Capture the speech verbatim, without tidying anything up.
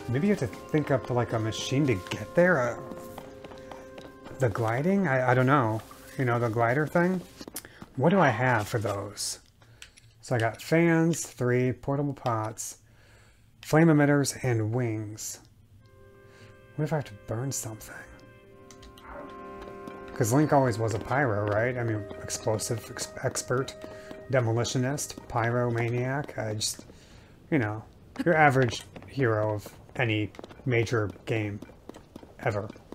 Maybe you have to think up like a machine to get there? Uh, the gliding? I, I don't know. You know, the glider thing? What do I have for those? So I got fans, three, portable pots, flame emitters, and wings. What if I have to burn something? Because Link always was a pyro, right? I mean, explosive ex expert, demolitionist, pyromaniac. I just, you know, your average hero of any major game ever.